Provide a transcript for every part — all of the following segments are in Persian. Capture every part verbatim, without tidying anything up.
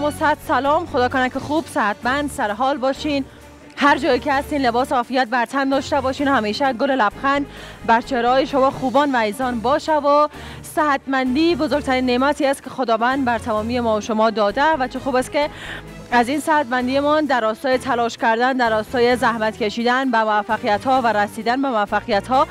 و صد سلام. خدا کنه که خوب صحتمند سر حال باشین، هر جایی که هستین لباس عافیت بر تن داشته باشین و همیشه گل لبخند بر چهره‌های شما خوبان و عزیزان باشه و صحتمندی بزرگترین نعمتی است که خداوند بر تمامی ما و شما داده و چه خوب است که از این صحتمندیمان در راستای تلاش کردن، در راستای زحمت کشیدن به موفقیت‌ها و رسیدن به موفقیت‌ها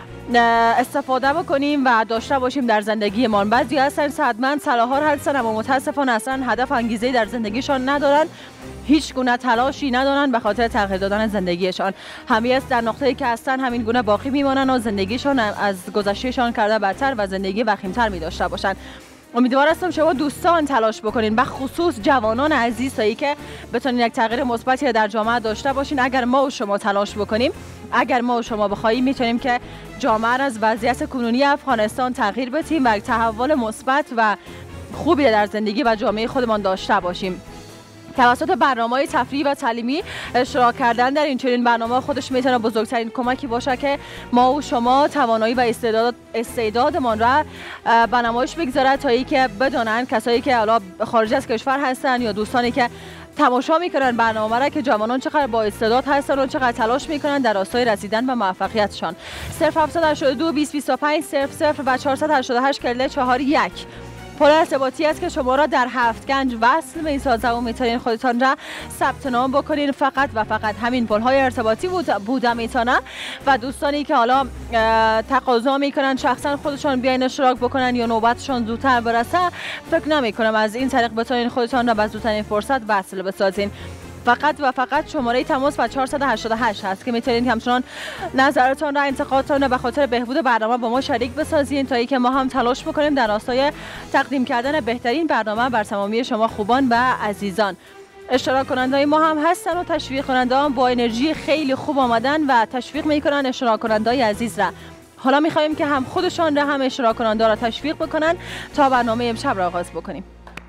استفاده بکنیم و داشته باشیم در زندگیمان. بعضی هستن صحتمند سال‌ها هستن اما متاسفانه اصلا هدف انگیزه در زندگیشان ندارن، هیچ گونه تلاشی ندارن به خاطر تغییر دادن زندگیشان. همه است در نقطه‌ای که هستن همین گونه باقی میمانن و زندگیشان از گذشتهشان کرده بدتر و زندگی وخیم‌تر می داشته باشن. امیدوار هستم شما دوستان تلاش بکنین، به خصوص جوانان عزیزایی که بتونین یک تغییر مثبتی در جامعه داشته باشین. اگر ما و شما تلاش بکنیم، اگر ما و شما بخوایم، میتونیم که جامعه را از وضعیت کنونی افغانستان تغییر بدیم و یک تحول مثبت و خوبی در زندگی و جامعه خودمان داشته باشیم. توسط برنامه‌های تفریحی و تعلیمی اشتراک کردن در این چنین برنامه خودش میتونه بزرگترین کمکی باشه که ما و شما توانایی و استعداد استعدادمان را به نمایش بگذاره تا اینکه بدونن کسایی که حالا خارج از کشور هستن یا دوستانی که تماشا میکنن برنامه را که جوانان چقدر با استعداد هستن و چقدر تلاش میکنن در راستای رسیدن به موفقیتشان. صفر هفتصد و هشتاد و دو بیست بیست و پنج صفر صفر و چهارصد و هشتاد و هشت چهل چهار یک پل ارتباطی است که شما را در هفت گنج وصل می سازه و میتونین خودتان را ثبت نام بکنین. فقط و فقط همین پل های ارتباطی بود بوده میتونه و دوستانی که حالا تقاضا میکنن شخصا خودشان بیاین اشتراک بکنن یا نوبتشان زودتر برسه، فکر نمی کنم از این طریق بتونین خودتان را به زودترین فرصت وصل بسازین. فقط و فقط شماره تماس و چهارصد و هشتاد و هشت هست که میتونید همچنان نظرتان را، انتقادتان را به خاطر بهبود برنامه با ما شریک بسازین تا اینکه ما هم تلاش بکنیم در راستای تقدیم کردن بهترین برنامه بر تمامی شما خوبان و عزیزان. اشتراک کننده ما هم هستن و تشویق کننده هم با انرژی خیلی خوب آمدن و تشویق میکنن اشتراک کننده عزیز را. حالا میخوایم که هم خودشان را هم اشتراک کننده را تشویق بکنن تا برنامه امشب را آغاز بکنیم.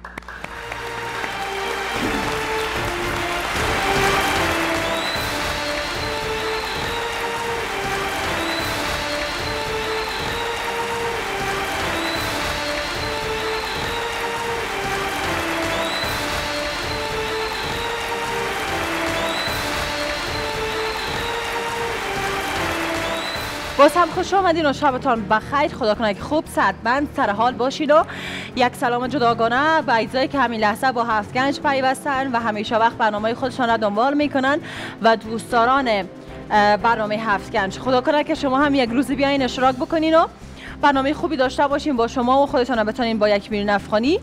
باز هم خوش آمدین و شبتان بخیر. خدا کنه که خوب صحتمند سر حال باشین و یک سلام جداگانه به عزیزایی که همین لحظه با هفت گنج پیوستن و همیشه وقت برنامه خودشان را دنبال میکنن و دوستداران برنامه هفت گنج. خدا کنه که شما هم یک روزی بیاین اشتراک بکنین و برنامه خوبی داشته باشین با شما و خودتان بتونین با یک میلیون افغانی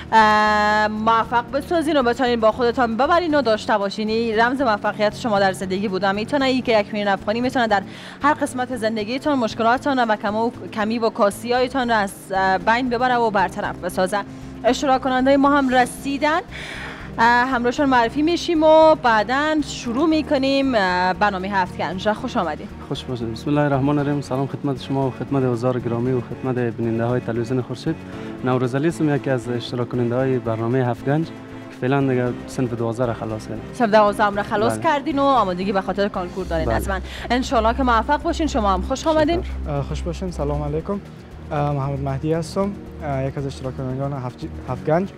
موفق بسازین و بتونین با خودتان ببرین و داشته باشین. رمز موفقیت شما در زندگی بوده میتونه ای که یک میلیون افغانی میتونه در هر قسمت زندگیتون مشکلاتتان و کمی و کاسیایتان را از بین ببره و برطرف بسازه. اشتراک کننده ما هم رسیدن، همراهشون معرفی میشیم و بعداً شروع میکنیم برنامه هفت گنج. خوش آمدید. خوش باشید. بسم الله الرحمن الرحیم. سلام خدمت شما و خدمت حضار گرامی و خدمت بیننده های تلویزیون خورشید. نوروز علی هستم، یکی از اشتراک کننده های برنامه هفت گنج که فعلا دیگه صنف دوازده را خلاص کردیم. صنف دوازده را خلاص بله. کردین و آمادگی به خاطر کانکور دارین. حتما ان شاء الله که موفق باشین. شما هم خوش آمدین. خوش باشین. سلام علیکم. محمد مهدی هستم، یک از اشتراک کنندگان هفت هفت گنج.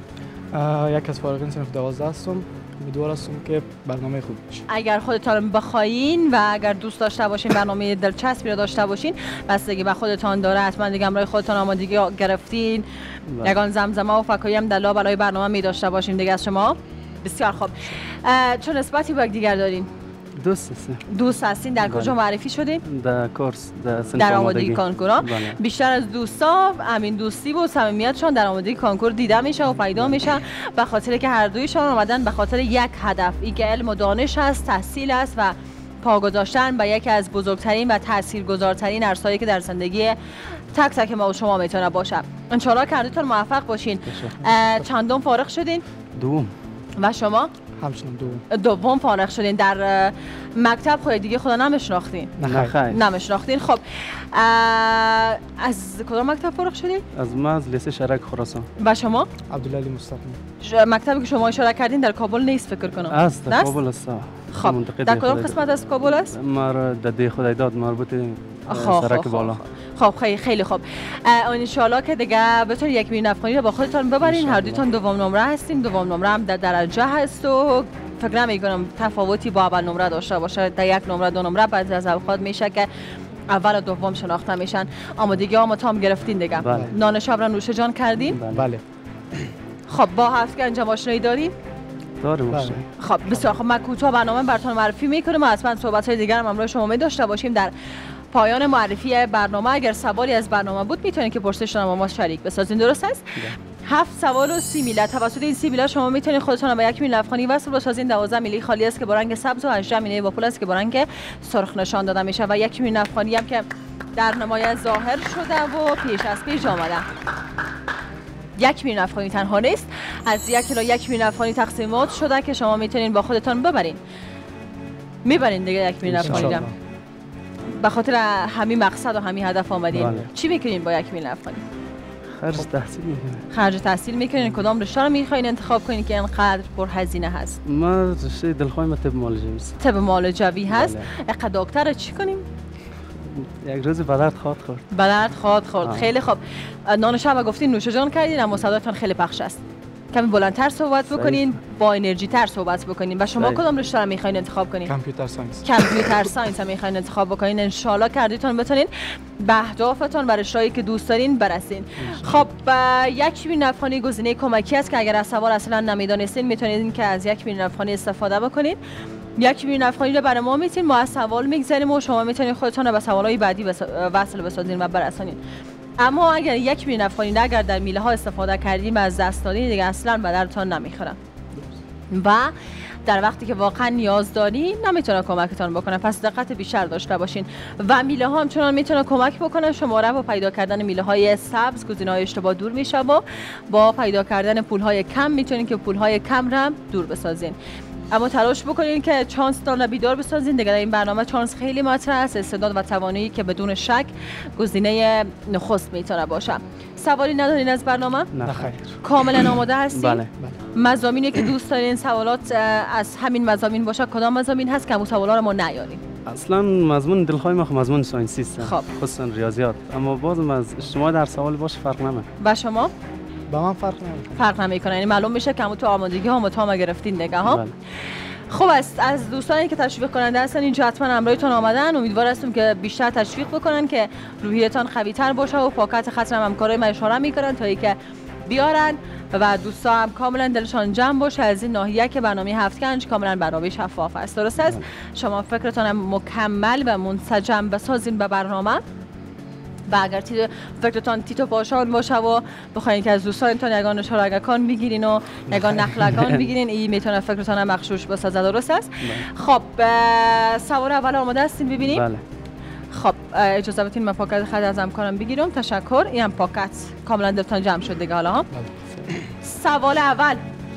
یک از فارغین صنف دوازده هستم. امیدوار هستم که برنامه خوب باشه. اگر خودتان بخواین و اگر دوست داشته باشین برنامه دلچسبی را داشته باشین، بستگی به خودتان داره. حتما دیگه همراه خودتان آمادگی گرفتین. یگان زمزمه و فکایی هم دلا برای برنامه می داشته باشین دیگه از شما. بسیار خوب. چه نسبتی با دیگر دارین؟ دوست هستیم. دوست هستین. در کجا معرفی شدین؟ در کورس در سنف در آمادگی کانکور. بیشتر از دوستا همین دوستی و صمیمیتشون در آمادگی کانکور دیده میشه و پیدا میشه به خاطر که هر دویشان آمدن به خاطر یک هدف، این که علم و دانش است، تحصیل است و پا گذاشتن به یکی از بزرگترین و تاثیرگذارترین عرصه‌ای که در زندگی تک تک ما و شما میتونه باشه. ان شاء الله که هر دوتون موفق باشین. چندم فارغ شدین؟ دوم. و شما؟ همچنان دوم. دوم فارغ شدین. در مکتب خود دیگه خدا نمیشناختین؟ نه خیر. نمیشناختین. خب از کدام مکتب فارغ شدین؟ از ما از لیسه شرک خراسان. و شما؟ عبدالعلی مصطفی. مکتبی که شما اشاره کردین در کابل نیست فکر کنم. است در کابل است. خب در کدام قسمت از کابل است؟ ما در ده خدای داد مربوط سرک بالا. خب خیلی خیلی خوب. ان شاءالله که دیگه بتونید یک میلیون افغانی رو با خودتون ببرین. هر دوتون دوم نمره هستین، دوم نمره هم در درجه هست و فکر نمی‌کنم تفاوتی با اول نمره داشته باشه. در یک نمره دو نمره بعضی از اوقات میشه که اول و دوم شناخته میشن. آمادگی ها تام گرفتین دیگه؟ بله. نان شب را نوش جان کردین؟ بله. خب با هفت گنج آشنایی داریم؟ داریم. بله. خب بسیار خب، من کوتاه برنامه براتون معرفی میکنم و حتما صحبت های دیگر هم همراه شما می داشته باشیم. در پایان معرفی برنامه اگر سوالی از برنامه بود میتونید که پرسشتون با ما شریک بسازین. درست است؟ هفت سوال و سی میله. توسط این سی میله شما میتونید خودتون به یک میلیون افغانی وصل بسازین. دوازده میله خالی است که با رنگ سبز و هجده میله با پول است که با رنگ سرخ نشان داده میشه و یک میلیون افغانی هم که در نمایش ظاهر شده و پیش از پیش آمده. یک میلیون افغانی تنها نیست، از یک الی یک میلیون افغانی تقسیمات شده که شما میتونین با خودتون ببرین. میبرین دیگه یک میلیون افغانی رو. به خاطر همین مقصد و همین هدف آمدین. بله. چی میکنین با یک میلیون افغانی؟ خرج تحصیل میکنین. خرج تحصیل میکنین. کدام رشته رو میخواین انتخاب کنین که اینقدر پرهزینه هست؟ ما رشته دلخواه ما طب معالجه است. طب معالجوی هست. بله. اقا دکتر چی کنیم؟ یک روز به درد خواهد خورد. به درد خواهد خورد. آه. خیلی خوب. نان شب گفتین نوش جان کردین اما صداتون خیلی پخش است. کمی بلندتر صحبت بکنین، با انرژی تر صحبت بکنین. و شما صحیح. کدام رشته رو میخواین انتخاب کنین؟ کامپیوتر ساینس. کامپیوتر ساینس هم میخواین انتخاب بکنین. ان شاءالله کردیتون بتونین به اهدافتون و رشته‌ای که دوست دارین برسین. خب یک میلیون افغانی گزینه کمکی است که اگر از سوال اصلا نمیدونستین میتونید که از یک میلیون افغانی استفاده بکنین. یک میلیون افغانی رو برای ما میتین، ما از سوال میگذاریم و شما میتونید خودتون رو به سوالهای بعدی وصل بسازین و برسونین. اما اگر یک میلیون افغانی اگر در میله ها استفاده کردیم از دست دادین دیگه اصلا به درتون نمیخوره و در وقتی که واقعا نیاز دارین نمیتونه کمکتون بکنه. پس دقت بیشتر داشته باشین و میله ها همچنان میتونه کمک بکنه. شماره با پیدا کردن میله های سبز گزینه‌های اشتباه دور میشه و با پیدا کردن پول های کم میتونین که پول های کم را دور بسازین. اما تلاش بکنین که چانس دار بیدار بسازین. دیگه در این برنامه چانس خیلی مطرح است. استعداد و توانایی که بدون شک گزینه نخست میتونه باشه. سوالی ندارین از برنامه؟ نه خیر. کاملا آماده هستین؟ بله. مضامینی که دوست دارین سوالات از همین مضامین باشه. کدام مضامین هست که همون سوالا رو ما نیاریم؟ اصلا مضمون دلخواه ما مضمون ساینسی است. خب. خصوصا ریاضیات. اما بازم از اجتماع در سوال باشه فرق نمیکنه. و شما؟ با من فرق نمیکنه. فرق نمیکنه. یعنی معلوم میشه که همون تو آمادگی ها متام گرفتین دیگه ها. بله. خب است از دوستانی که تشویق کننده هستن اینجا حتما همراهتون آمدن. امیدوار هستم که بیشتر تشویق بکنن که روحیتان قوی تر باشه و پاکت خطر هم همکارای من اشاره میکنن تا اینکه بیارن و دوستا هم کاملا دلشان جمع باشه از این ناحیه که برنامه هفت گنج کاملا برنامه شفاف است. درست است؟ شما فکرتون هم مکمل و منسجم بسازین به برنامه و اگر فکرتان تیتو پاشان باشه و بخواین که از دوستانتون یگان شارگکان بگیرین و یگان نخلگان بگیرین این میتونه فکرتان هم مخشوش بسازه. درست است؟ خب سوال اول آماده هستین ببینیم؟ بله. خب اجازه بدین من پاکت خط از همکارم بگیرم. تشکر. این هم پاکت کاملا دلتان جمع شد دیگه حالا ها. سوال اول،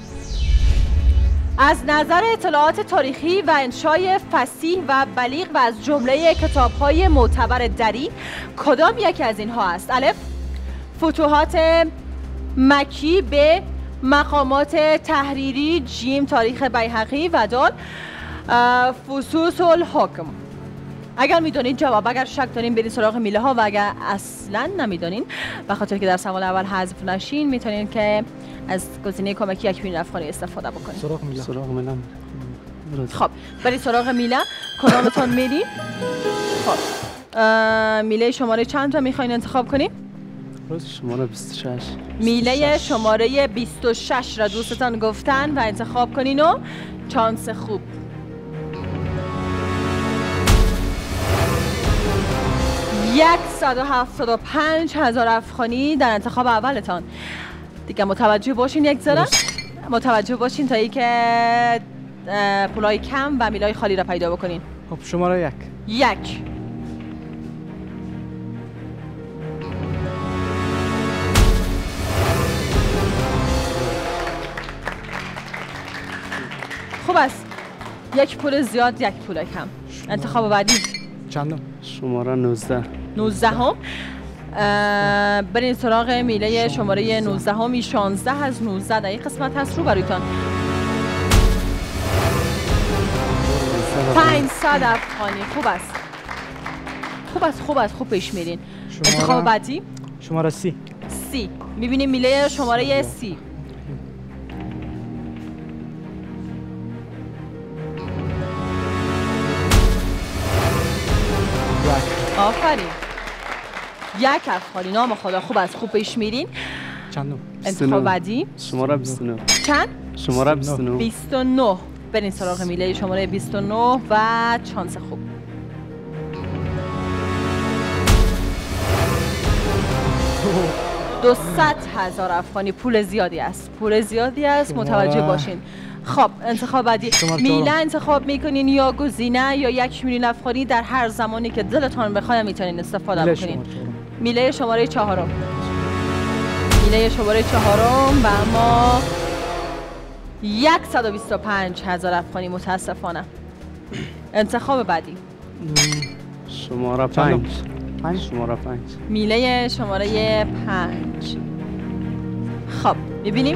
از نظر اطلاعات تاریخی و انشای فصیح و بلیغ و از جمله کتاب‌های معتبر دری کدام یکی از اینها است؟ الف فتوحات مکی، ب مقامات تحریری، جیم تاریخ بیهقی و دال فصوص الحکم. اگر میدونید جواب، اگر شک دارین برید سراغ میله ها و اگر اصلا نمیدونین به خاطر که در سوال اول حذف نشین میتونین که از گزینه کمکی یک میلیون افغانی استفاده بکنید. سراغ میله. سراغ میله. خب برید سراغ میله. کدامتون میرین؟ خب میله شماره چند تا میخواین انتخاب کنین؟ شماره بیست و شش. میله شماره بیست و شش را دوستتان گفتن و انتخاب کنین و چانس خوب. صد و هفتاد و پنج هزار افغانی در انتخاب اولتان. دیگه متوجه باشین یک ذره متوجه باشین تا اینکه پولای کم و میلای خالی را پیدا بکنین. خب شماره یک. یک. خوب است. یک پول زیاد، یک پول کم. انتخاب بعدی چندم؟ شماره نوزده. نوزده هم. برین سراغ میله شماره نوزده همی. شانزده از نوزده در این قسمت هست رو برایتان. پنجصد افغانی. خوب است. خوب از خوب از خوب پیش میرین. انتخاب بعدی شماره سی. سی میبینیم میله شماره سی. آفرین. یک افغانی نام خدا خوب از خوب پیش میرین. چند؟ انتخاب بعدی شماره بیست و نه. چند؟ شماره بیست و نه. بیست و نه. برین سراغ میله شماره بیست و نه و چانس خوب. دویست هزار افغانی پول زیادی است. پول زیادی است، متوجه باشین. خب انتخاب بعدی میله انتخاب میکنین یا گزینه یا یک میلیون افغانی در هر زمانی که دلتان بخواد میتونین استفاده بکنین. میله شماره چهارم. میله شماره چهارم و اما صد و بیست و پنج هزار افغانی متاسفانه. انتخاب بعدی شماره پنج. پنج شماره پنج. میله شماره پنج. خب ببینیم.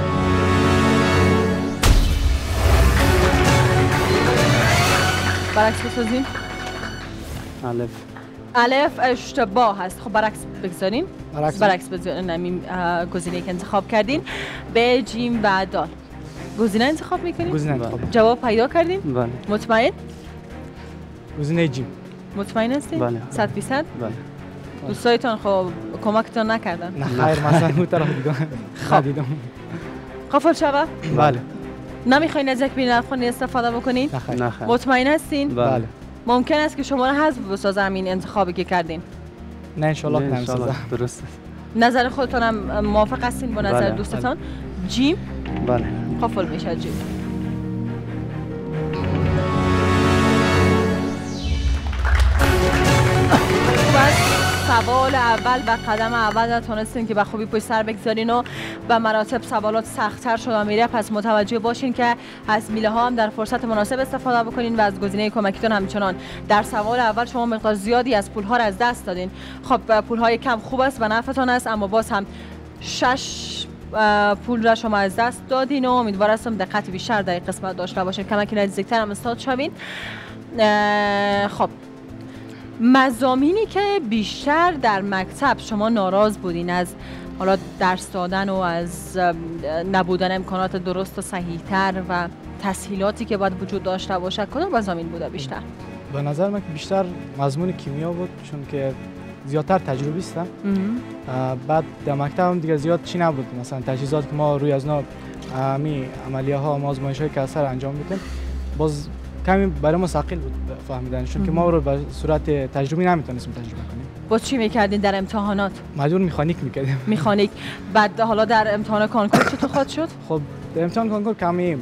برعکس بسازیم. الف. الف اشتباه هست. خب برعکس بگذاریم. برعکس برعکس بگذاریم. گزینه که انتخاب کردین به جیم و دال. گزینه انتخاب میکنیم؟ گزینه انتخاب. جواب پیدا کردیم؟ بله. مطمئن؟ گزینه جیم. مطمئن هستین؟ بله. صد فیصد؟ بله. دوستایتان خب کمکتان نکردن؟ نه خیر مثلا اون طرف دیدم. خب دیدم. قفل شوه؟ بله. نمیخواین از یک میلیون افغانی استفاده بکنین؟ نه خیر. مطمئن هستین؟ بله. ممکن است که شما را حذف بسازم این انتخابی که کردین؟ نه ان شاء الله نمی‌سازم. درسته. نظر خودتان هم موافق هستین با نظر بله. دوستتان؟ جیم؟ بله. قفل میشه جیم. سوال اول و قدم اول تونستین که به خوبی پشت سر بگذارین و به مراتب سوالات سخت‌تر شده میره. پس متوجه باشین که از میله ها هم در فرصت مناسب استفاده بکنین و از گزینه کمکیتون همچنان. در سوال اول شما مقدار زیادی از پول ها را از دست دادین. خب پول های کم خوب است و نفعتان است، اما باز هم شش پول را شما از دست دادین و امیدوار هستم دقت بیشتر در این قسمت داشته باشین. کمکی نزدیکتر هم استاد شوین. خب مضامینی که بیشتر در مکتب شما ناراض بودین از حالا درس دادن و از نبودن امکانات درست و صحیح‌تر و تسهیلاتی که باید وجود داشته باشه، کدام مضامین بوده بیشتر؟ به نظر من بیشتر مضمون کیمیا بود، چون که زیادتر تجربی هستم. بعد در مکتب هم دیگه زیاد چی نبود، مثلا تجهیزات که ما روی از نا می عملیه ها و آزمایش‌های که اثر انجام میدیم باز کمی برای ما ثقیل بود فهمیدن، چون که ما رو به صورت تجربی نمیتونستیم تجربه کنیم. باز چی میکردین در امتحانات؟ مجبور میخانیک میکردیم. میخانیک. بعد حالا در امتحان کانکور چطور خواهد شد؟ خب در امتحان کانکور کمی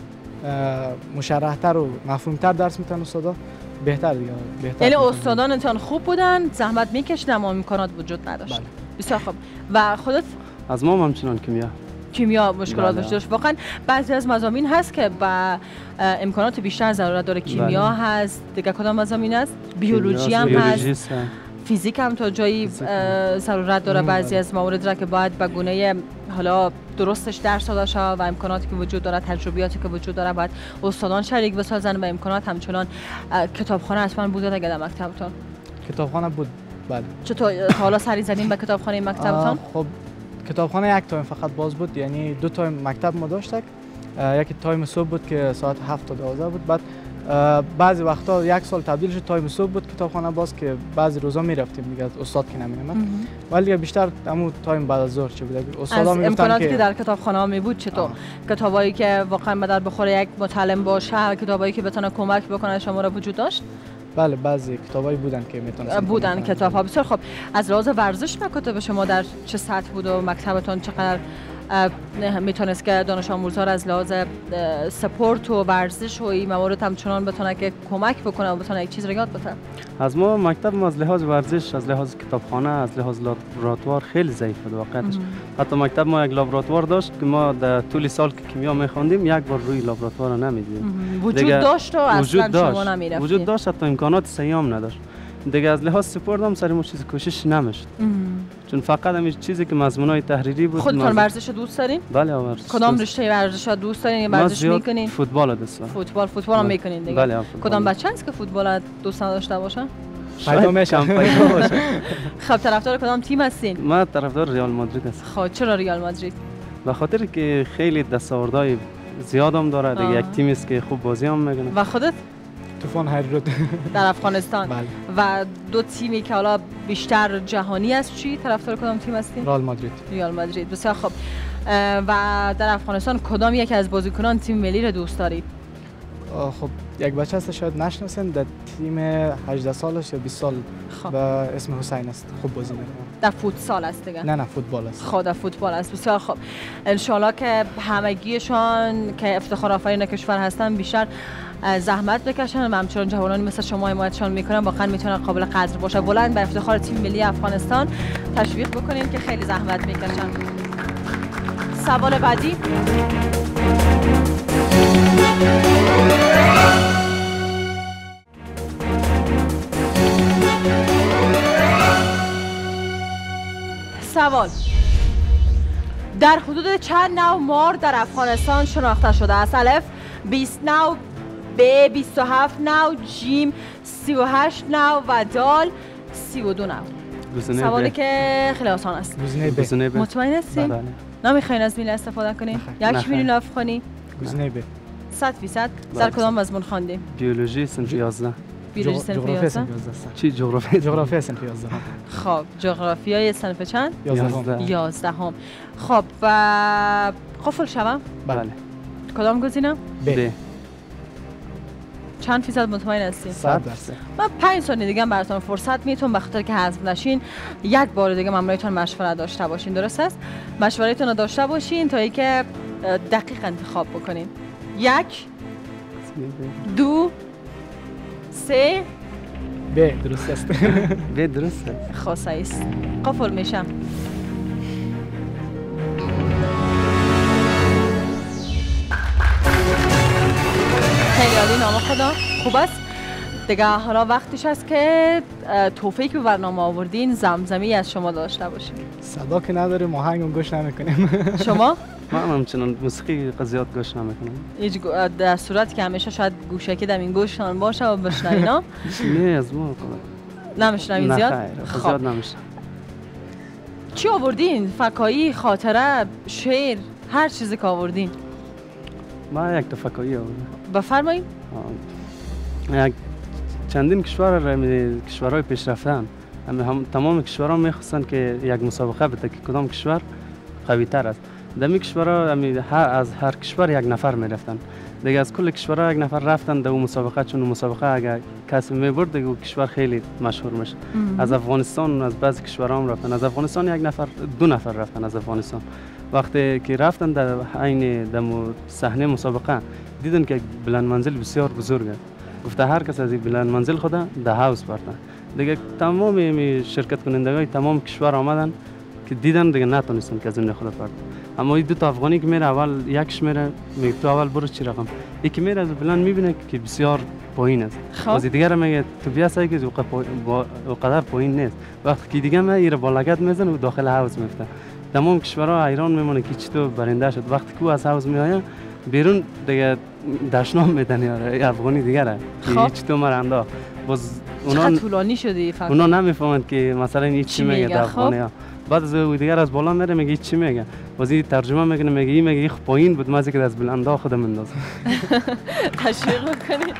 مشرح‌تر و مفهوم‌تر درس میتونن استادا، بهتر دیگه بهتر. یعنی استادان امتحان خوب بودن، زحمت میکشیدن اما امکانات وجود نداشت. بله. بسیار خوب. و خودت؟ از ما همچنان کیمیا. کیمیا مشکلات داشت. داشت واقعا بعضی از مضامین هست که با امکانات بیشتر ضرورت داره. کیمیا بله. هست، دیگه کدام مضامین هست؟ بیولوژی هم هست. فیزیک هم تا جایی ضرورت داره بعضی از موارد را که باید به گونه حالا درستش درس داده شه و امکاناتی که وجود داره، تجربیاتی که وجود داره باید استادان شریک بسازن و امکانات همچنان. کتابخانه حتما بوده دیگه در مکتبتون؟ کتابخانه بود بله. چطور حالا سری زدین به کتابخانه مکتبتون؟ خب کتابخانه یک تایم فقط باز بود، یعنی دو تایم مکتب ما داشتک. یکی تایم صبح بود که ساعت هفت تا دوازده بود، بعد بعضی وقتا یک سال تبدیل شد تایم صبح بود کتابخانه باز که بعضی روزا میرفتیم دیگه استاد که نمیومد، ولی بیشتر همون تایم بعد از ظهر چه بود استادا میگفتن امکاناتی که که در کتابخانه ها می بود چطور؟ کتابایی که واقعا به درد بخوره یک متعلم باشه، کتابایی که بتونه کمک بکنه شما را وجود داشت؟ بله بعضی کتابایی بودن که میتونستن بودن کتاب ها. بسیار خب. از لحاظ ورزش مکاتب شما در چه سطح بود و مکتبتون چقدر میتونست که دانش آموزها از لحاظ سپورت و ورزش و این موارد همچنان بتونه که کمک بکنه و بتونه یک چیز رو یاد بتونه؟ از ما مکتب از لحاظ ورزش، از لحاظ کتابخانه، از لحاظ لابراتوار خیلی ضعیف بود واقعیتش. حتی مکتب ما یک لابراتوار داشت که ما در طول سال که کیمیا می‌خوندیم یک بار روی لابراتوار رو نمی‌دیدیم. وجود داشت و اصلا شما نمی‌رفتید. وجود داشت، حتی امکانات صحیح هم نداشت. دیگه از لحاظ سپورت هم سر ما چیز کوشش نمیشد، چون فقط همین چیزی که مضمونای تحریری بود. خودتون ورزش دوست دارین؟ بله ورزش. کدام رشته ورزش دوست دارین یا ورزش میکنین؟ فوتبال دوست دارم. فوتبال فوتبال هم میکنین دیگه. بله. کدام بچه هست که فوتبال دوست نداشته باشه؟ پیدا میشم. خب طرفدار کدام تیم هستین؟ من طرفدار ریال مادرید هستم. خب چرا ریال مادرید؟ به خاطر که خیلی دستاوردهای زیاد هم داره دیگه، یک تیمی است که خوب بازی هم میکنه. و خودت؟ طوفان هیرود در افغانستان. بله. و دو تیمی که حالا بیشتر جهانی است چی؟ طرفدار کدام تیم هستین؟ ریال مادرید. ریال مادرید. بسیار خوب. و در افغانستان کدام یک از بازیکنان تیم ملی را دوست دارید؟ خب یک بچه هست شاید نشناسین، در تیم هجده سالش یا بیست سال خب. به اسم حسین است، خوب بازی میکنه. در فوتسال است دیگه؟ نه نه فوتبال است. خب در فوتبال است. بسیار خوب. ان شاءالله که همگیشان که افتخار آفرین کشور هستن بیشتر زحمت بکشن و همچنان جوانانی مثل شما حمایتشان میکنن، واقعا میتونن قابل قدر باشه. بلند به افتخار تیم ملی افغانستان تشویق بکنیم که خیلی زحمت میکشن. سوال بعدی. سوال: در حدود چند نوع مار در افغانستان شناخته شده است؟ الف بیست نوع، ب بیست و هفت نوع، جیم سی و هشت نوع و دال سی و دو نوع. سوالی که خیلی آسان است. گزینه ب. مطمئن هستی؟ بله. نمیخواین از میله استفاده کنین؟ یک میلیون افغانی؟ گزینه ب. صد فیصد. در کدام مضمون خواندیم؟ بیولوژی صنف یازده. بیولوژی صنف یازده. چی جغرافی؟ جغرافی صنف یازده. خب جغرافیای صنف چند؟ یازده. یازده هم. خب و قفل شوم؟ بله. کدام گزینه؟ ب. چند فیصد مطمئن هستین؟ صد درصد. من پنج ثانیه دیگه براتون فرصت میتونم، به خاطر که حذف نشین یک بار دیگه ممنونتون مشوره داشته باشین. درست است؟ مشورهتون رو داشته باشین تا اینکه دقیق انتخاب بکنین. یک، دو، سه. ب درست است. ب درست است. خاصه است. قفل میشم. خیلی عالی، نام خدا. خوب است دیگه. حالا وقتش است که توفیقی که برنامه آوردین زمزمی از شما داشته باشیم. صدا که نداره، ما هنگ هم گوش نمیکنیم. شما؟ من همچنان موسیقی قضیات گوش نمیکنم. هیچ در صورت که همیشه شاید گوشکی در این گوشتان باشه و بشنوینا؟ نه از ما نمیشنوین زیاد؟ نه خیر، زیاد نمیشنم. چی آوردین؟ فکایی، خاطره، شعر، هر چیزی که آوردین؟ ما یک تفکایی آوردم. بفرمایید. یک چندین کشور کشورهای پیشرفته‌اند. هم تمام کشورها میخواستند که یک مسابقه بده که کدام کشور قوی تر است. در این کشورها از هر کشور یک نفر میرفتن. دیگه از کل کشورها یک نفر رفتن در اون مسابقه، چون مسابقه اگر کسی میبرد دیگه کشور خیلی مشهور میشه. از افغانستان از بعضی کشورها هم رفتن. از افغانستان یک نفر، دو نفر رفتن از افغانستان. وقتی که رفتن در عین در صحنه مسابقه دیدن که بلند منزل بسیار بزرگ است. گفته هر کس از این بلند منزل خدا در هاوس بردن. دیگه تمام می شرکت کنندگان تمام کشور آمدن که دیدن دیگه نتونستن که از این خدا بردن. اما این دو تا افغانی که میره اول یکش میره میگه تو اول برو چی رقم، یکی میره از بلند میبینه که بسیار پایین است. از دیگه میگه تو بیا سعی که اونقدر پایین نیست. وقتی که دیگه میره ایره بالگت میزنه و داخل هاوس میفته. تمام کشورها حیران میمونه که چطور برنده شد. وقتی که از هاوس میآید بیرون دیگه دشنام میدن یاره افغانی دیگه را که چطور مرنده. باز اونا طولانی شده فقط اونا نمیفهمند که مثلا این چی میگه در افغانی ها. بعد از او دیگه از بالا میره میگه چی میگه، باز این ترجمه میکنه میگه این میگه پایین بود مازی که از بلندا خودم اندازم. تشویق میکنید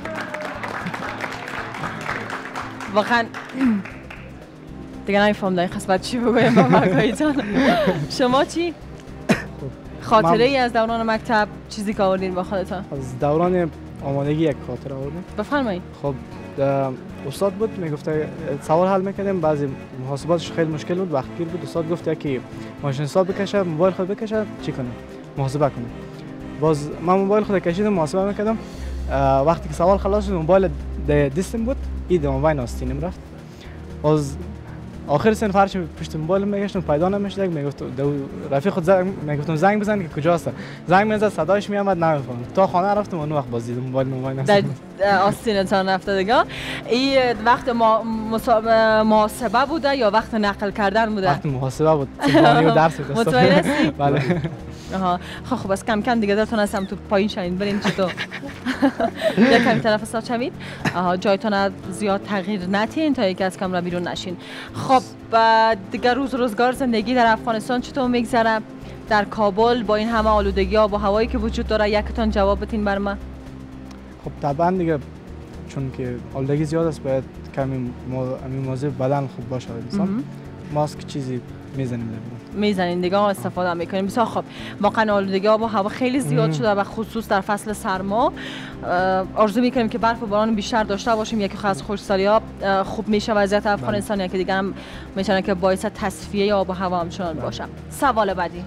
واقعا. دیگه نمیفهم در این قسمت چی بگویم با مکایتان. شما چی؟ خاطره ای از دوران مکتب، چیزی که آوردین با خودتان؟ از دوران آمادگی یک خاطره آوردیم. بفرمایید. خب استاد بود میگفته سوال حل میکردیم، بعضی محاسباتش خیلی مشکل بود، وقت گیر بود. استاد گفت که ماشین حساب بکشه، موبایل خود بکشه، چی کنه؟ محاسبه کنه. باز من موبایل خود کشیدم محاسبه میکردم. وقتی که سوال خلاص شد موبایل دستم بود، ایده موبایل آستینم رفت. باز آخر سن فرش پشت موبایل میگشتم پیدا نمیشد. میگفت رفیق خود زنگ میگفتم زنگ بزن که کجاست. زنگ میزد صداش میامد نمیفهمم. تا خانه رفتم اون وقت باز دیدم موبایل موبایل در آستینتان رفته دیگه. این وقت ما محاسبه بوده یا وقت نقل کردن بوده؟ وقت محاسبه بود. زبانی و درس بود. مطمئن هستی؟ بله. آها خب خوب است کم کم دیگه دلتون هستم تو پایین شین برین چطور یا کمی تنفس شوید آها جایتون زیاد تغییر ندین تا یکی از کامرا بیرون نشین. خب دیگه روز روزگار زندگی در افغانستان چطور میگذره؟ در کابل با این همه آلودگی آب و هوایی که وجود داره یکتون جواب بدین بر من. خب طبعا دیگه چون که آلودگی زیاد است باید کمی مواظب بدن خوب باشه انسان. ماسک چیزی میزنیم میزنین دیگه استفاده میکنیم. بسیار خب واقعا آلودگی آب و هوا خیلی زیاد شده و خصوص در فصل سرما آرزو میکنیم که برف و باران بیشتر داشته باشیم. یکی از خشکسالی ها خوب میشه وضعیت افغانستان یکی دیگه هم میتونه که باعث تصفیه آب و هوا همچنان باشه. سوال بعدی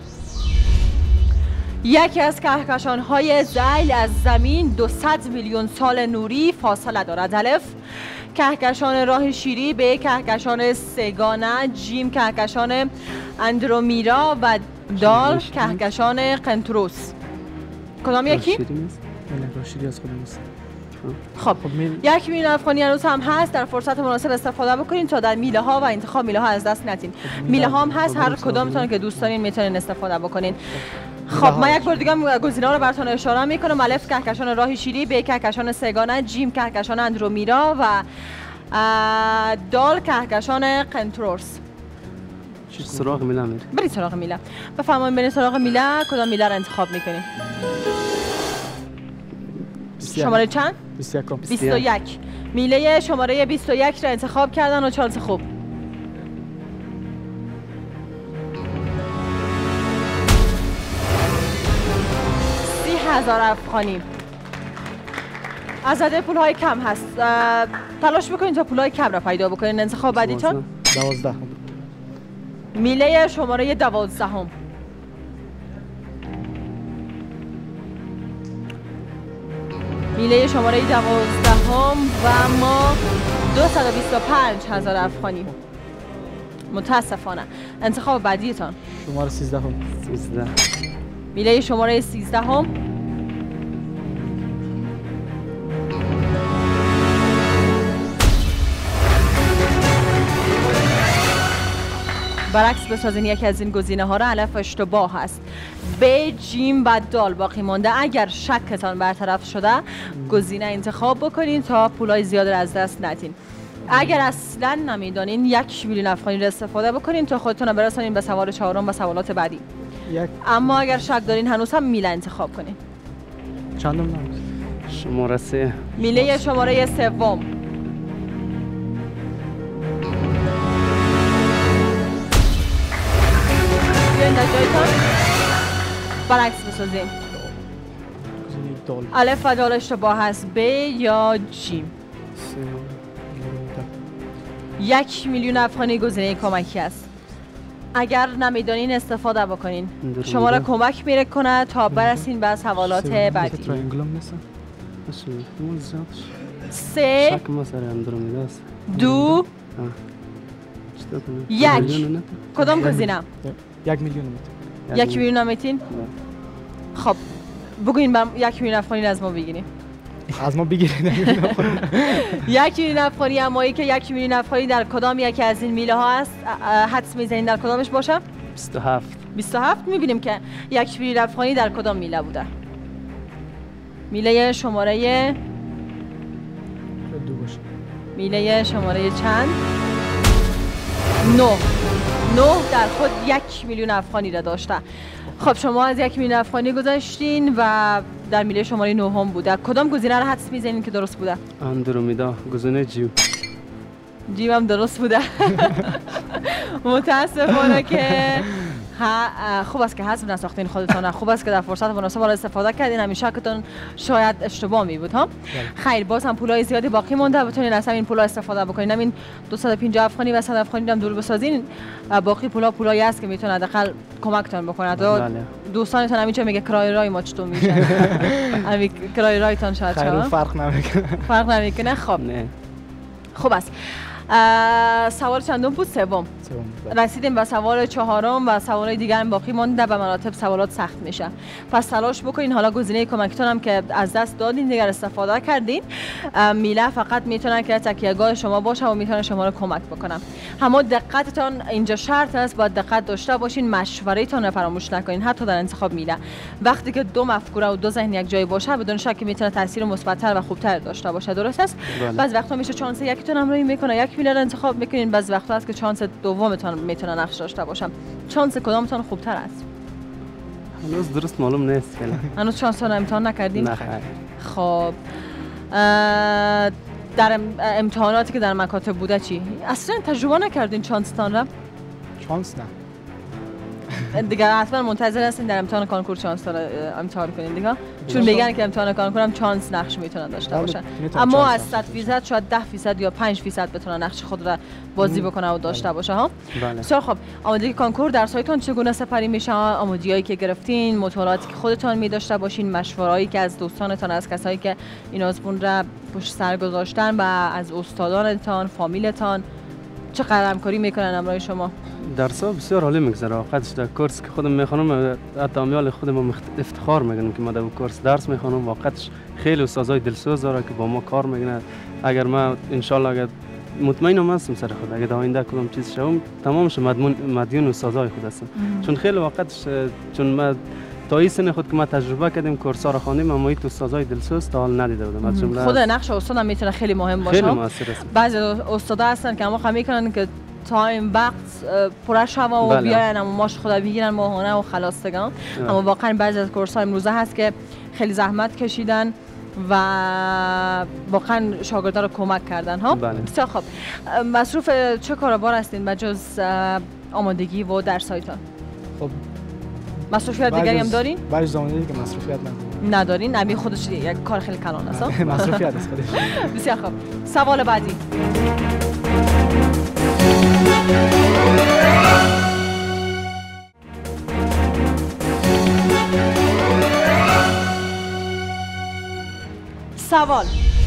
یکی از کهکشان های ذیل از زمین دویست میلیون سال نوری فاصله دارد. الف کهکشان راه شیری، ب کهکشان سگانه، جیم کهکشان اندرومیدا و دال کهکشان قنتروس. کدام یکی؟ راه شیری از خودم است. خب یک میلیون افغانی هنوز هم هست. در فرصت مناسب استفاده بکنین تا در میله ها و انتخاب میله ها از دست ندین. میله ها هم هست هر کدامتون که دوست دارین میتونین استفاده بکنین. خب من یک بار دیگه گزینه‌ها رو براتون اشاره میکنم. الف کهکشان راه شیری، ب کهکشان سگانه، جیم کهکشان اندرومیدا و دال کهکشان قنتروس. چه سراغ میله میره؟ برید سراغ میله. بفرمایید برید سراغ میله. کدام میله رو انتخاب میکنید؟ شماره چند؟ بیست و یک. بیست و یک. میله شماره بیست و یک رو انتخاب کردن و چانس خوب. هزار افغانی. عدد پول های کم هست. تلاش بکنید تا پول های کم را پیدا بکنید. انتخاب بعدیتون دوازده. میله شماره دوازده هم. میله شماره دوازده هم و ما دویست و بیست و پنج هزار افغانی. متاسفانه. انتخاب بعدیتان شماره سیزده هم. سیزده. میله شماره سیزده هم. برعکس بسازین یکی از این گزینه ها را. الف اشتباه هست. ب جیم و دال باقی مانده. اگر شکتان برطرف شده گزینه انتخاب بکنین تا پولای زیاد را از دست ندین. اگر اصلا نمیدانین یک میلیون افغانی را استفاده بکنین تا خودتون را برسانین به سوال چهارم و سوالات بعدی. یک. اما اگر شک دارین هنوز هم میله انتخاب کنین. چندم؟ شماره سه. میله شماره سوم. بیاین در جایتان. برعکس بسازیم. الف و دال اشتباه هست. ب یا جیم. یک میلیون افغانی گزینه کمکی است. اگر نمیدانین استفاده بکنین. شما را کمک میره کنه تا برسین به سوالات بعدی. سه دو یک. کدام گزینه؟ یک میلیون. یک میلیون نمیتین؟ خب بگوین برام یک میلیون افغانی از ما بگیریم. از ما بگیرید. یک میلیون افغانی امایی که یک میلیون افغانی در کدام یکی از این میله ها هست حدس میزنین در کدامش باشه؟ بیست و هفت. بیست و هفت میبینیم که یک میلیون افغانی در کدام میله بوده. میله شماره دو باشه. میله شماره چند؟ نه. نه در خود یک میلیون افغانی را داشته. خب شما از یک میلیون افغانی گذاشتین و در میله شماره نه هم بوده. کدام گزینه رو حدس میزنین که درست بوده؟ اندرومیدا. گزینه جیم. جیم هم درست بوده. متاسفانه که خوب است که حسب نساختین خودتان. خوب است که در فرصت مناسب استفاده کردین. همیشه کتون شاید اشتباه می بود ها. خیر باز هم پولای زیادی باقی مونده. بتونین از همین پولا استفاده بکنین. همین دویست و پنجاه افغانی و صد افغانی هم دور بسازین. باقی پولا پولایی است که میتونه حداقل کمکتون بکنه. دوستانتون همینجا میگه کرایه رای ما چطور میشه. همین کرایه رایتان شاید چرا فرق نمیکنه. فرق نمیکنه. خب نه. خوب است. سوال چندم بود؟ سوم. سوم. رسیدیم به سوال چهارم و سوال دیگر هم باقی مونده. به مراتب سوالات سخت میشه، پس تلاش بکنین. حالا گزینه کمکتون هم که از دست دادین دیگر استفاده کردین. میله فقط میتونه که تکیهگاه شما باشه و میتونه شما رو کمک بکنه. اما دقتتان اینجا شرط است، باید دقت داشته باشین، مشوره‌تون رو فراموش نکنین حتی در انتخاب میله. وقتی که دو مفکوره و دو ذهن یک جای باشه بدون شک میتونه تاثیر مثبت‌تر و خوبتر داشته باشه. درست است؟ بعضی وقتا میشه چانس یکیتون همراهی میکنه، یک میله رو انتخاب میکنین. بعضی وقتا هست که چانس دومتون میتونه نقش داشته باشه. چانس کدامتون خوبتر است؟ هنوز درست معلوم نیست. هنوز چانس رو امتحان نکردین؟ نه. خب در امتحاناتی که در مکاتب بوده چی؟ اصلا تجربه نکردین چانستان را؟ چانس نه. دیگه حتما منتظر هستین در امتحان کنکور چانس رو امتحان کنین دیگه، چون میگن که امتحان کنکور هم چانس نقش میتونه داشته باشه. اما از صد درصد شاید ده درصد یا پنج درصد بتونه نقش خود را بازی بکنه و داشته باشه ها. بسیار خب. آمادگی کنکور درسایتون چگونه سپری میشه؟ آمادگیایی که گرفتین، مطالعاتی که خودتون می داشته باشین، مشوره‌ای که از دوستانتون، از کسایی که این آزمون را پشت سر گذاشتن و از استادانتان، فامیلتان چقدر همکاری میکنن همراه شما؟ درسا بسیار عالی میگذره. واقعاش در کورس که خودم میخوانم حتی امیال خودم افتخار میکنم که ما در کورس درس میخوانم. واقعاش خیلی استادای دلسوز داره که با ما کار میکنن. اگر ما ان شاء الله اگر مطمئنم هستم سر خود اگر در آینده کدام چیز شوم تمامش مدیون مدیون استادای خود هستم. چون خیلی واقعاش چون ما تا این سن خود که ما تجربه کردیم کورس‌ها را خواندیم اما این استادای دلسوز تا حال ندیده بودم. خود نقش استاد هم میتونه خیلی مهم باشه. خیلی موثر است. بعضی استادا هستن که ما خواهی میکنن که تایم وقت پر شوه و بله. بیاین اما ماش خدا بگیرن ماهانه و خلاص دیگه. اما واقعا بعضی از کورس‌ها امروزه هست که خیلی زحمت کشیدن و واقعا شاگردا رو کمک کردن ها. بسیار خب. مصروف چه کاربار هستین بجز آمادگی و درسایتون؟ خب مصروفیت دیگری هم دارین؟ بعضی زمانی که مصروفیت ندارین. ندارین؟ امی خودش یک کار خیلی کلان است. مصروفیت است خودش. بسیار خب. سوال بعدی. سوال: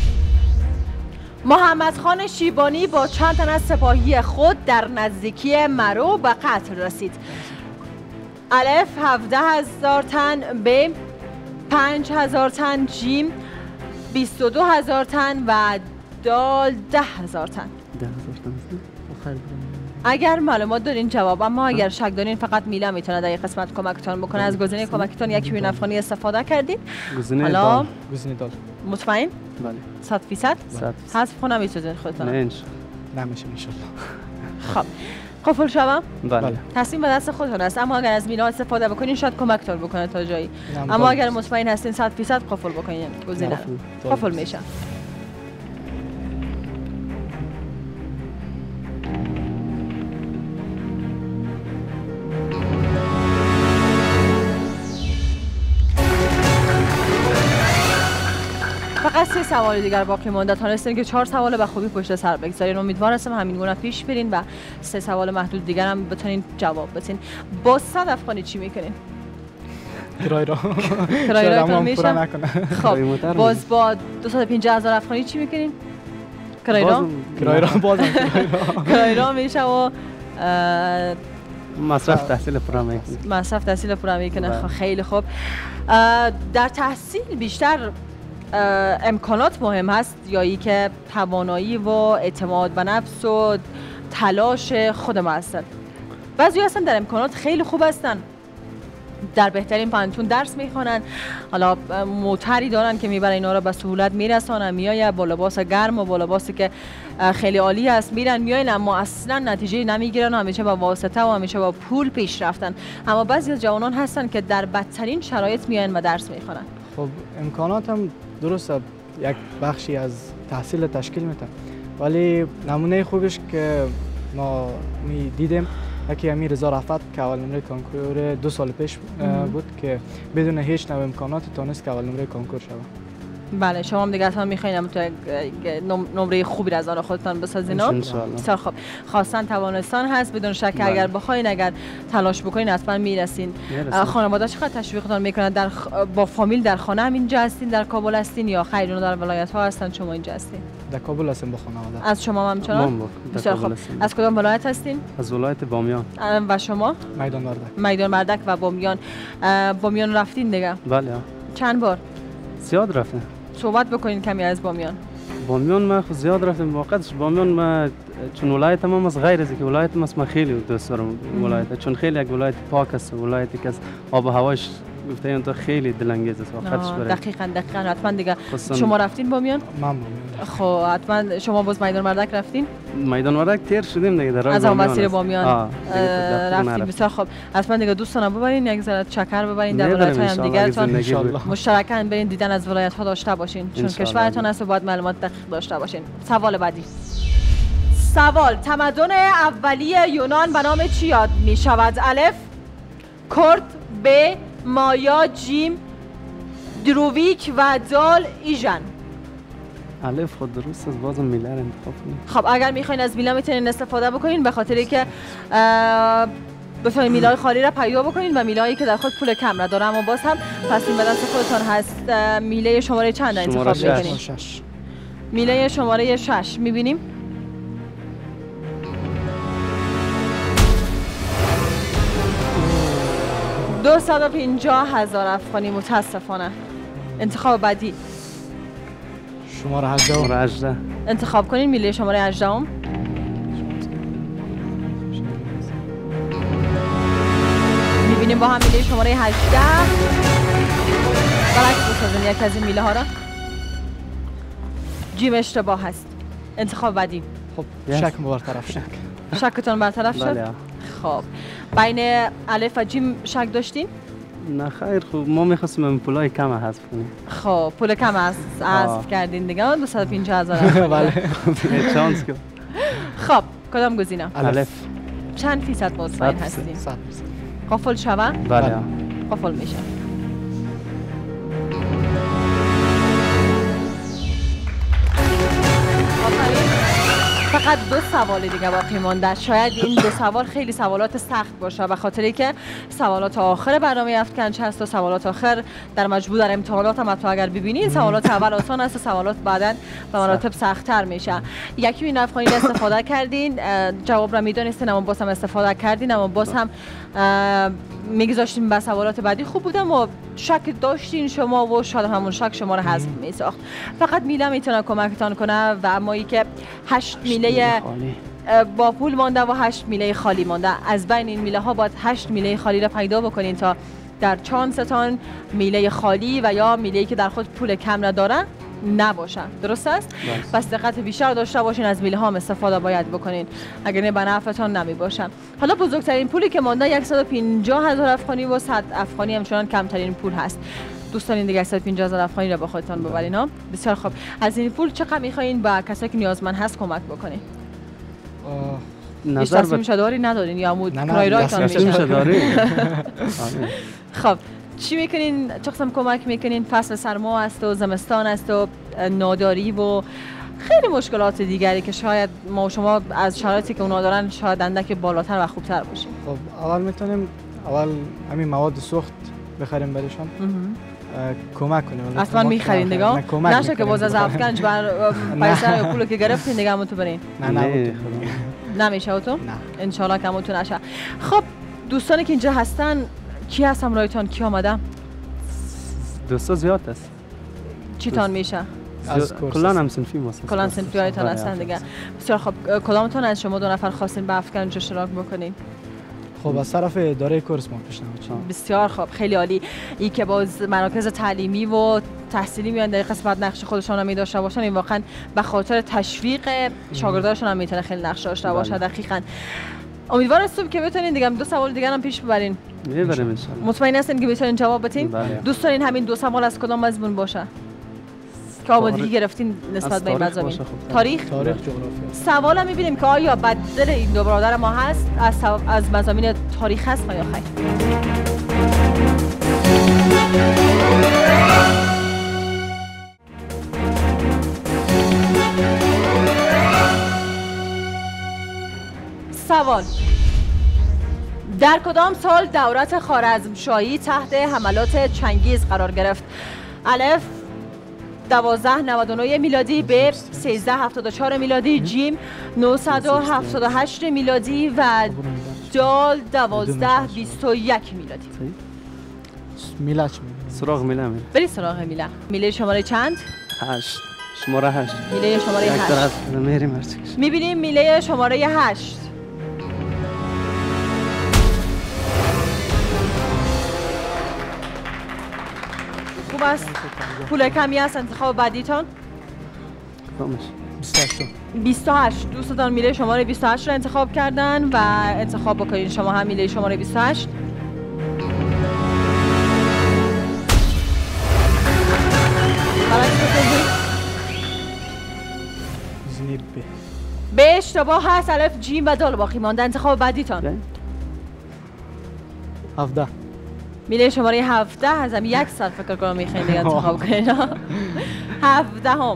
محمد خان شیبانی با چند تن از سپاهی خود در نزدیکی مرو به قتل رسید؟ الف هفده هزار تن، ب پنج هزار تن، جیم بیست و دو هزار تن و دال ده هزار تن. ده هزار تن. اگر معلومات دارین جواب، اما اگر شک دارین فقط میله میتونه در این قسمت کمکتون بکنه. از گزینه کمکتون یک وین افغانی استفاده کردین. گزینه دال. گزینه دال. مطمئن؟ بله. صد فیصد؟ حذف کنم میتونین خودتون؟ نه انش. نمیشه ان شاء الله. خب قفل شوم؟ بله. تصمیم به دست خودتون است، اما اگر از میله استفاده بکنین شاید کمکتون بکنه تا جایی. اما اگر مطمئن هستین صد فیصد قفل بکنین گزینه. قفل میشه. فقط سه سوال دیگر باقی مونده. تونستین که چهار سوال به خوبی پشت سر بگذارین. امیدوار هستم همین گونه پیش برین و سه سوال محدود دیگر هم بتونین جواب بدین. با صد افغانی چی میکنین؟ کرای را کرای را میشه. خب باز با دویست و پنجاه هزار افغانی چی میکنین؟ کرای را کرای را بازم کرای را کرای را میشه و مصرف تحصیل پورا میکنه. مصرف تحصیل پورا میکنه. خیلی خوب. در تحصیل بیشتر امکانات مهم هست یا ای که توانایی و اعتماد به نفس و تلاش خود ما هستن؟ بعضی هستن در امکانات خیلی خوب هستن، در بهترین پانتون درس میخوانن، حالا موتری دارن که میبرن اینا رو به سهولت میرسانن، میایه با لباس گرم و با لباسی که خیلی عالی است میرن میاین، اما اصلا نتیجه نمیگیرن و همیشه با واسطه و همیشه با پول پیش رفتن. اما بعضی از جوانان هستن که در بدترین شرایط میاین و درس میخوانن. خب امکانات هم درسته یک بخشی از تحصیل تشکیل میده، ولی نمونه خوبش که ما می دیدیم یکی امیر رضا رفت که اول نمره کنکور دو سال پیش بود که بدون هیچ نوع امکاناتی تونست که اول نمره کنکور شود. بله شما هم دیگه اصلا میخواین تو نمره خوبی از آن خودتان بسازین. ان شاء الله. بسیار خوب. خواستن توانستان هست، بدون شک اگر بخواین اگر تلاش بکنین حتما میرسین. خانواده چقدر تشویقتان میکنن؟ در خ... با فامیل در خانه هم اینجا هستین در کابل هستین یا خیر اونها در ولایت ها هستن شما اینجا هستین؟ در کابل هستیم با خانواده. از شما هم چنان؟ بسیار خوب. از کدام ولایت هستین؟ از ولایت بامیان. و شما؟ میدان مردک. میدان مردک و بامیان. بامیان رفتین دیگه؟ بله. چند بار؟ زیاد رفتیم. صحبت بکنین کمی از بامیان. بامیان ما خود زیاد رفتیم. واقعاً بامیان ما چون ولایت ما از غیر از که ولایت ما ما خیلی دوست دارم ولایت، چون خیلی یک ولایت پاک است، ولایتی که آب و هواش گفته اون تو خیلی دلانگیز است واقعا. دقیقاً دقیقاً حتما دیگه. شما رفتین بامیان؟ من بامیان. خب حتما شما باز میدان مردک رفتین؟ میدان مردک تیر شدیم دیگه در از اون مسیر بامیان رفتیم. بسیار خوب. حتما دیگه دوستان ببرین، یک ذره چکر ببرین در ولایت های هم دیگرتان مشترکاً برین دیدن از ولایت ها داشته باشین، چون کشورتون است و باید معلومات دقیق داشته باشین. سوال بعدی. سوال: تمدن اولیه یونان به نام چی یاد می شود؟ الف کرد، ب مایا، جیم درویک و دال ایژن. الف خود درست است، بازم میله رو انتخاب کنید. خب اگر میخواین از میله میتونین استفاده بکنین، به خاطری که بتونین میله خالی را پیدا بکنین و میله هایی که در خود پول کم را داره. اما باز هم پس این به دست خودتان هست. میله شماره چند انتخاب میکنین؟ شش. میله شماره شش میبینیم. دویست و پنجاه هزار افغانی. متاسفانه. انتخاب بعدی. شماره هجده. شماره هجده. انتخاب کنین میله شماره هجده ام. میبینیم با هم میله شماره هجده. برعکس بسازیم یک از این میله ها را. جیم اشتباه هست. انتخاب بعدی. خب شک برطرف شد. شکتون برطرف شد؟ بله. خب بین الف و جیم شک داشتین؟ نه خیر، خب ما میخواستیم این پولای کم حذف کنیم. خب پول کم حذف کردین دیگه. دویست و پنجاه هزار. بله. چانس که. خب کدام گزینه؟ الف. چند فیصد مطمئن هستین؟ صد درصد. قفل شوه؟ بله. قفل میشه. فقط دو سوال دیگه باقی مونده. شاید این دو سوال خیلی سوالات سخت باشه، به خاطری که سوالات آخر برنامه افغانج هست و سوالات آخر در مجموع در امتحانات هم تو اگر ببینید سوالات اول آسان است، سوالات بعداً به مراتب سخت‌تر میشه. یکی این افغانی استفاده کردین، جواب را میدونستین اما باز هم استفاده کردین، اما باز هم میگذاشتین به سوالات بعدی خوب بودم و شک داشتین شما و شاید همون شک شما رو حذف میساخت. فقط میله میتونه کمکتان کنه و اما ای که هشت میله با پول مانده و هشت میله خالی مانده. از بین این میله ها باید هشت میله خالی را پیدا بکنین تا در چانستان میله خالی و یا میله که در خود پول کم را داره نباشه. درست است؟ پس دقت بیشتر داشته باشین، از میله ها هم استفاده باید بکنین، اگر نه به نفعتان نمی باشه. حالا بزرگترین پولی که مانده صد و پنجاه هزار افغانی و صد افغانی همچنان کمترین پول هست. دوستان این دیگه صد و پنجاه هزار افغانی را با خودتان ببرین ها. بسیار خوب. از این پول چقدر میخواین با کسایی که نیازمند هست کمک بکنین؟ نظر تصمیم شداری ندارین یا مود کرایرایتان میشه؟ خب چی میکنین؟ چه قسم کمک میکنین؟ فصل سرما است و زمستان است و ناداری و خیلی مشکلات دیگری که شاید ما و شما از شرایطی که اونا دارن شاید اندک بالاتر و خوبتر باشیم. خب اول میتونیم اول همین مواد سوخت بخریم برایشان، کمک کنیم. اصلا میخرین دیگه؟ نشه که باز از افغانج بر پیسه یا پولو که گرفتین دیگه همون تو برین؟ نه نه نمیشه او تو؟ نه انشالله که همون تو نشه. خب دوستانی که اینجا هستن کی هست همراهتان؟ کی آمده؟ دوستا زیاد است. چی تان میشه؟ کلان هم سنفی ماست. کلان سنفی هایتان هستن دیگه. بسیار خب کدامتون از شما دو نفر خواستین به افغانج اشتراک بکنین؟ خب از طرف اداره کورس ما پیشنهاد. بسیار خب، خیلی عالی. این که باز مراکز تعلیمی و تحصیلی میان در قسمت نقش خودشون هم می داشته باشن، این واقعا به خاطر تشویق شاگرداشون هم میتونه خیلی نقش داشته باشه. دقیقاً. امیدوار هستم که بتونین دیگه دو سوال دیگه هم پیش ببرین. میبریم ان شاء الله. مطمئن هستین که بتونین جواب بدین؟ دوست دارین همین دو سوال از کدام مضمون باشه؟ که آمادگی گرفتین نسبت به این مضامین؟ تاریخ؟ تاریخ، جغرافیا. سوالا میبینیم که آیا بدل این دو برادر ما هست از از مضامین تاریخ هست یا خیر؟ سوال: در کدام سال دولت خوارزمشاهی تحت حملات چنگیز قرار گرفت؟ الف دوازده نود و نه میلادی، ب سیزده هفتاد و چهار میلادی، جیم نهصد و هفتاد و هشت میلادی و دال دوازده بیست و یک میلادی. میله چی؟ سراغ میله میره. بری سراغ میله. میله شماره چند؟ هشت. شماره هشت. میله شماره هشت. یک طرف میریم هرچی. میبینیم میله شماره هشت. خوب است. پول کمی است. انتخاب بعدیتان؟ بیست و هشت. بیست و هشت. دوستان میله شماره بیست و هشت رو انتخاب کردن و انتخاب بکنید شما هم میله شماره بیست و هشت. به اشتباه هست. الف جیم و دال باقی مانده. انتخاب بعدیتان؟ هفده. میله شماره هفده. ازم یک سال فکر کنم میخواین دیگه انتخاب کنید. هفده هم.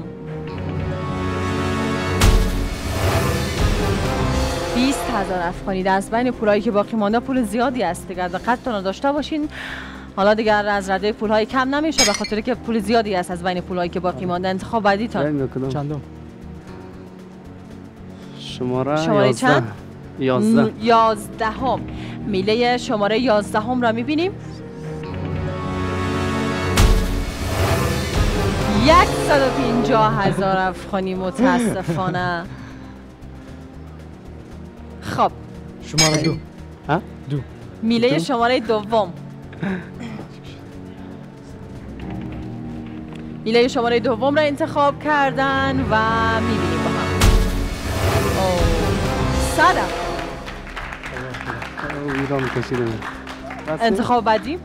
بیست هزار افغانی. دست بین پولایی که باقی مانده پول زیادی است دیگه، دقتتون رو داشته باشین. حالا دیگر از رده پولهای کم نمیشه به خاطر که پول زیادی است از بین پولایی که باقی مانده. انتخاب بعدیتان؟ چندم؟ شماره شماره چند؟ یازده. یازده هم. میله شماره یازده هم را میبینیم. یکصد و پنجاه هزار افغانی متاسفانه. خب شماره دو. ها؟ دو. میله شماره دوم. میله شماره دوم را انتخاب کردن و میبینیم با هم. صدم. انتخاب بعدی؟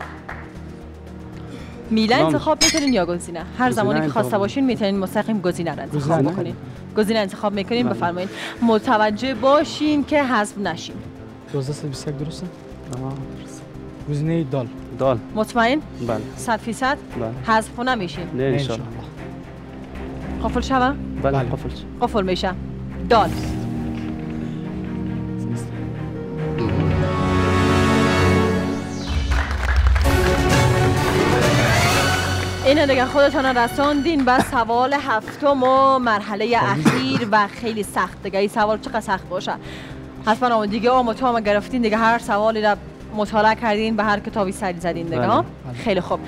میله انتخاب میکنین یا گزینه؟ هر زمانی که خواسته باشین میتونین مستقیم گزینه را انتخاب بکنین. گزینه انتخاب میکنین. بفرمایید متوجه باشین که حذف نشین. دوازده بیست و یک درسته؟ گزینه دال. دال. مطمئن؟ بله. صد فیصد؟ بله. حذف نمیشین؟ نه انشالله. قفل شوه؟ بله قفل شد. قفل میشه. دال. اینو دیگه خودتان رساندین به سوال هفتم و مرحله اخیر و خیلی سخت دیگه. این سوال چقدر سخت باشه حتما اون دیگه آم و تو هم گرفتین دیگه، هر سوالی را مطالعه کردین، به هر کتابی سری زدین دیگه. ها خیلی خوب.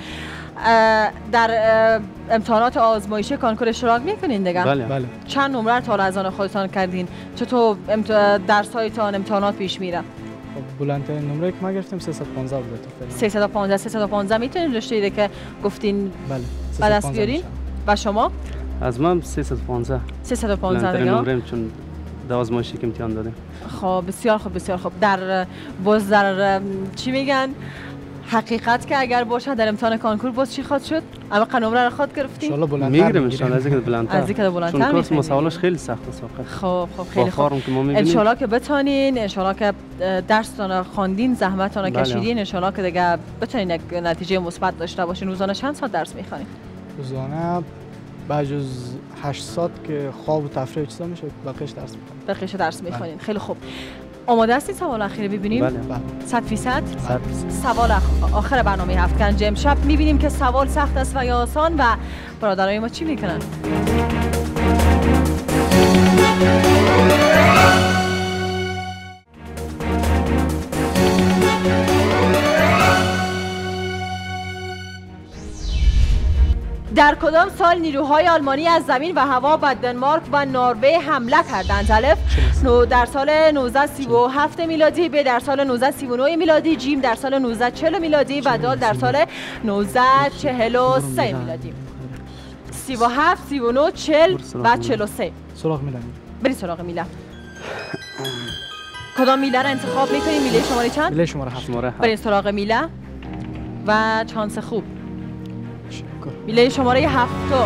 در امتحانات آزمایشی کنکور اشتراک میکنین دیگه؟ بله. بله. چند نمره تا از آن خودتان کردین؟ چطور درسایتان امتحانات پیش میره؟ بلندترین نمره که ما گرفتیم سیصد و پانزده بود تا فعلا. سیصد و پانزده سیصد و پانزده میتونین رشته ایده که گفتین بله به دست بیارین؟ و شما؟ از من سیصد و پانزده. سیصد و پانزده دیگه. نمره چون در آزمایشی که امتحان دادیم. خب بسیار خوب بسیار خوب. در باز در چی میگن؟ حقیقت که اگر باشه در امتحان کنکور باز چی خواهد شد؟ اما نمره رو خود گرفتین؟ ان شاء الله بلندتر میگیریم ان شاء الله. از اینکه بلندتر. از اینکه بلندتر. چون کورس مسائلش خیلی سخت است. خب خب خیلی خوب. ان شاء الله که بتونین، ان شاء الله که درستون خواندین، زحمتتون کشیدین، ان شاء الله که دیگه بتونین یک نتیجه مثبت داشته باشین. روزانه چند ساعت درس میخوانین؟ روزانه بجز هشت ساعت که خواب و تفریح چیزا میشه، بقیش درس میخونیم. بقیش درس میخونین. خیلی خوب. آماده هستید سوال اخیر ببینیم؟ بله بله. صد فیصد؟ صد فیصد. سوال آخر برنامه هفت گنج امشب میبینیم که سوال سخت است و یا آسان و برادرای ما چی میکنن؟ در کدام سال نیروهای آلمانی از زمین و هوا به دنمارک و نروژ حمله کردند؟ الف در سال نوزده سی و هفت میلادی، ب در سال نوزده سی و نه میلادی، جیم در سال نوزده چهل میلادی و دال در سال نوزده چهل و سه میلادی. سی و هفت، سی و نه، چهل و چهل و سه. سراغ میله. بری سراغ میله. کدام میله را انتخاب میکنیم؟ میله شماره چند؟ میله شماره هفت. برین سراغ میله و چانس خوب. میله شماره هفتم.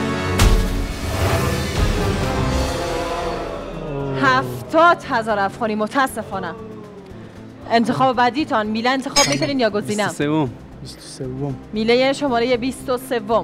هفتاد هزار افغانی متاسفانه. انتخاب بعدیتان میله انتخاب میکنین یا گزینه؟ بیست و سوم. بیست و سوم. میله شماره بیست و سوم.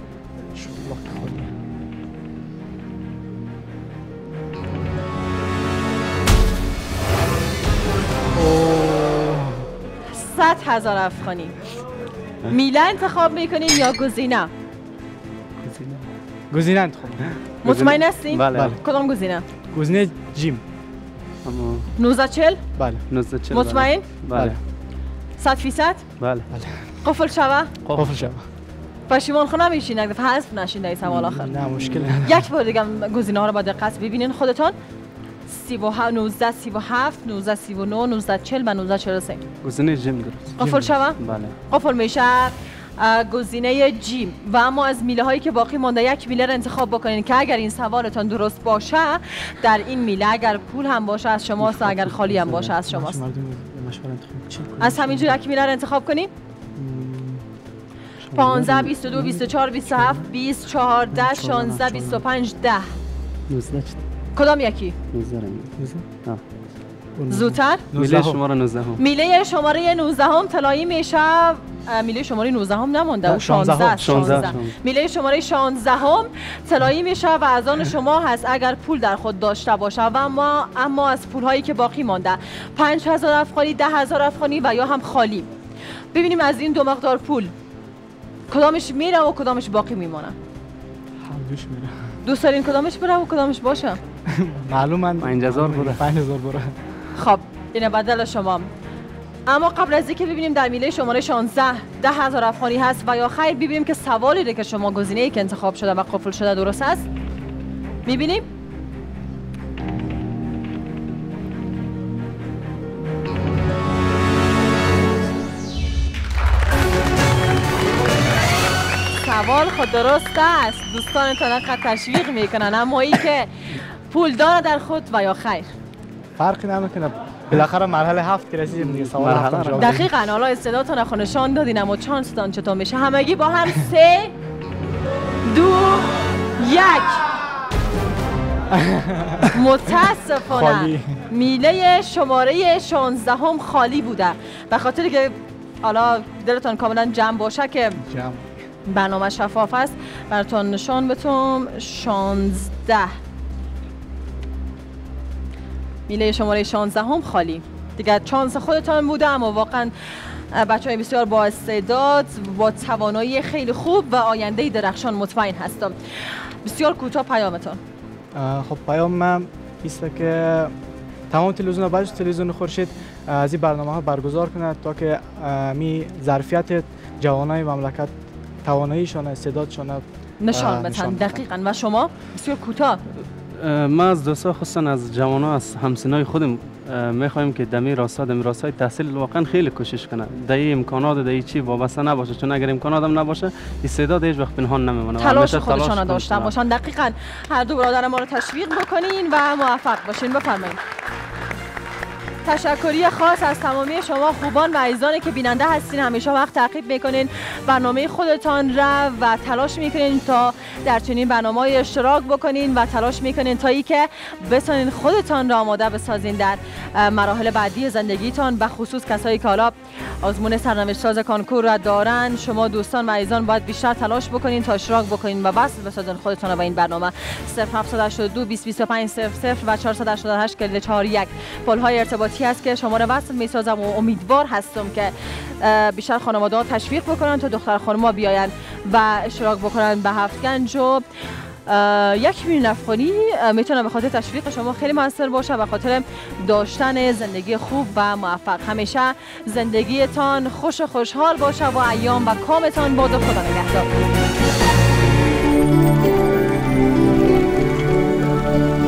صد هزار افغانی. میله انتخاب میکنین یا گزینه؟ گزینه. گزینه انتخاب. مطمئن هستین؟ بله. کدام گزینه؟ گزینه جیم. اما نوزده چهل؟ بله. نوزده چهل. مطمئن؟ بله. صد فیصد؟ بله. قفل شوه؟ قفل شوه. پشیمان خو نمیشین اگه حذف نشین در سوال آخر. نه مشکل نه. یک بار دیگه گزینه ها رو با دقت ببینین خودتان. نوزده سی و هفت، نوزده سی و نه، نوزده چهل و نوزده چهل و سه. گزینه جیم درست. قفل شوه؟ بله. قفل میشه گزینه جیم و اما از میله هایی که باقی مانده یک میله رو انتخاب بکنین که اگر این سوالتان درست باشه در این میله اگر پول هم باشه از شماست و اگر خالی هم باشه از شماست. از همینجور یک میله رو انتخاب کنیم. پانزده، بیست و دو، بیست و چهار، بیست و هفت، بیست، چهارده، شانزده، بیست و پنج، ده. کدام یکی؟ زودتر؟ میله شماره نوزده هم. میله شماره نوزده هم طلایی میشه. میله شماره نوزده هم نمونده و شانزده. شانزده. میله شماره شانزده هم طلایی میشه و از آن شما هست اگر پول در خود داشته باشه و اما اما از پول هایی که باقی مانده پنج هزار افغانی، ده هزار افغانی و یا هم خالی. ببینیم از این دو مقدار پول کدامش میره و کدامش باقی میمونه. همش میره. دوست دارین کدامش بره و کدامش باشه؟ معلومه پنج هزار بوده. پنج هزار بره. خب اینه بدل شما. اما قبل از اینکه ببینیم در میله شماره شانزده ده هزار افغانی هست و یا خیر ببینیم که سوالی رو که شما گزینه ای که انتخاب شده و قفل شده درست است. میبینیم؟ سوال خود درست است. دوستانتان انقدر تشویق میکنن اما ای که پول داره در خود و یا خیر فرقی نمیکنه. بالاخره مرحله هفت که رسیدیم دیگه. سوال هفت جواب دقیقاً. حالا استعدادتون خو نشان دادین اما چانستان چطور میشه؟ همگی با هم سه دو یک. متاسفانه میله شماره شانزده هم خالی بوده به خاطر که حالا دلتان کاملا جمع باشه که جمع برنامه شفاف است. براتون نشان بتم شانزده میله شماره شانزده هم خالی دیگه. چانس خودتان بوده اما واقعا بچه های بسیار با استعداد با توانایی خیلی خوب و آینده درخشان مطمئن هستم. بسیار کوتاه پیامتان. خب پیام من ایسته که تمام تلویزیون بعدش تلویزیون خورشید از این برنامه ها برگزار کنه تا که می ظرفیت جوانای مملکت تواناییشان استعدادشان نشان بدن. دقیقاً. و شما بسیار کوتاه. ما از دوستا خصوصا از جوانان از همسنای خودم میخوایم که دمی راستا دمی راستای تحصیل واقعا خیلی کوشش کنه. دایی امکانات دایی چی وابسته نباشه چون اگر امکانات هم نباشه استعداد هیچ وقت پنهان نمیمونه. تلاش خودشان داشته باشن. دقیقاً. هر دو برادر ما رو تشویق بکنین و موفق باشین. بفرمایید. تشکری خاص از تمامی شما خوبان و عزیزانی که بیننده هستین. همیشه وقت تعقیب میکنین برنامه خودتان را و تلاش میکنین تا در چنین برنامه‌ای اشتراک بکنین و تلاش میکنین تا ای که بتونین خودتان را آماده بسازین در مراحل بعدی زندگیتان. به خصوص کسایی که حالا آزمون سرنوشت ساز کانکور را دارن. شما دوستان و عزیزان باید بیشتر تلاش بکنین تا اشتراک بکنین و وصل بسازین خودتان را به این برنامه. صفر هفت هشت دو بیست بیست و پنج صفر صفر و چهارصد و هشتاد و هشت چهل و چهار یک پل‌های ارتباطی است که شما را وصل میسازم و امیدوار هستم که بیشتر خانواده‌ها تشویق بکنن تا دختر خانم‌ها بیاین و اشتراک بکنن به هفت گنج و یک میلیون افغانی میتونه به خاطر تشویق شما خیلی موثر باشه و خاطر داشتن زندگی خوب و موفق. همیشه زندگیتان خوش و خوشحال باشه و ایام و کامتان باد و خدا نگهدار.